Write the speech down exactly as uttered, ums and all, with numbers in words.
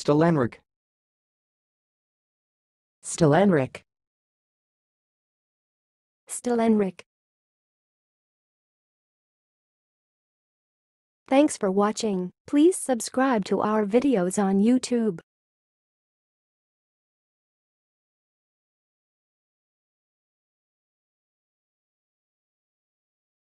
stellenryk, stellenryk, stellenryk. Thanks for watching. Please subscribe to our videos on YouTube.